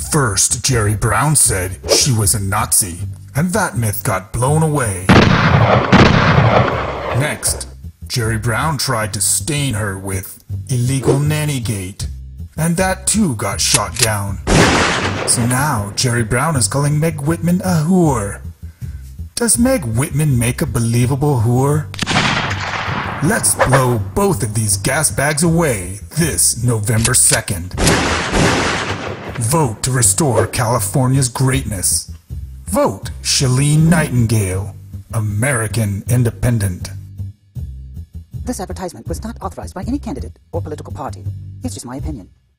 First, Jerry Brown said she was a Nazi, and that myth got blown away. Next, Jerry Brown tried to stain her with illegal nannygate, and that too got shot down. So now, Jerry Brown is calling Meg Whitman a whore. Does Meg Whitman make a believable whore? Let's blow both of these gas bags away this November 2nd. Vote to restore California's greatness. Vote Shaleen Nightingale, American Independent. This advertisement was not authorized by any candidate or political party. It's just my opinion.